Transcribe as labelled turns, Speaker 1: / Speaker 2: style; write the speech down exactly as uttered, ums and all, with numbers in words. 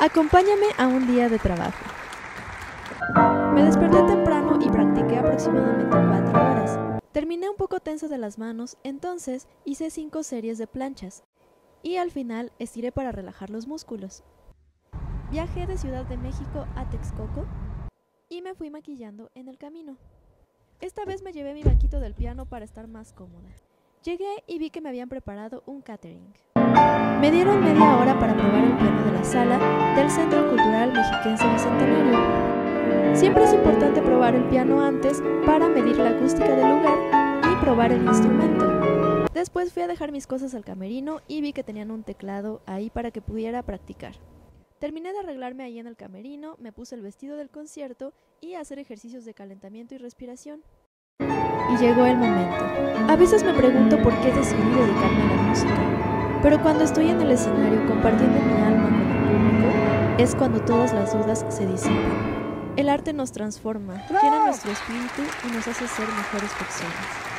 Speaker 1: Acompáñame a un día de trabajo. Me desperté temprano y practiqué aproximadamente cuatro horas. Terminé un poco tenso de las manos, entonces hice cinco series de planchas y al final estiré para relajar los músculos. Viajé de Ciudad de México a Texcoco y me fui maquillando en el camino. Esta vez me llevé mi banquito del piano para estar más cómoda. Llegué y vi que me habían preparado un catering. Me dieron media hora para probar el piano de la sala del Centro Cultural Mexiquense Bicentenario. Siempre es importante probar el piano antes para medir la acústica del lugar y probar el instrumento. Después fui a dejar mis cosas al camerino y vi que tenían un teclado ahí para que pudiera practicar. Terminé de arreglarme ahí en el camerino, me puse el vestido del concierto y a hacer ejercicios de calentamiento y respiración. Y llegó el momento. A veces me pregunto por qué decidí dedicarme a la música, pero cuando estoy en el escenario compartiendo mi alma con el público, es cuando todas las dudas se disipan. El arte nos transforma, llena nuestro espíritu y nos hace ser mejores personas.